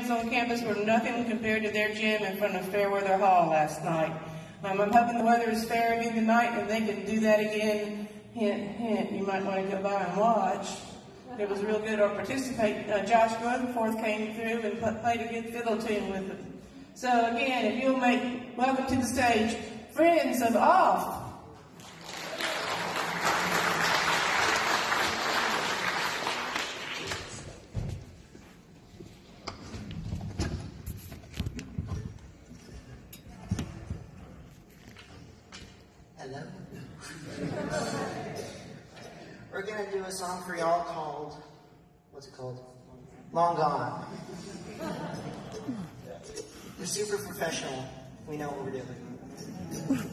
friends on campus were nothing compared to their gym in front of Fairweather Hall last night. I'm hoping the weather is fair again tonight and they can do that again. Hint, hint, you might want to go by and watch. It was real good. Or participate. Josh Rutherford came through and played a good fiddle tune with them. So again, if you'll make welcome to the stage, Friends of Off. Hello. We're going to do a song for y'all called, what's it called? Long Gone. We're super professional. We know what we're doing.